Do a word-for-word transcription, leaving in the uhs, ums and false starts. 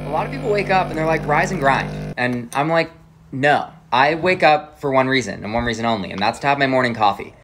A lot of people wake up and they're like, rise and grind. And I'm like, no. I wake up for one reason and one reason only, and that's to have my morning coffee.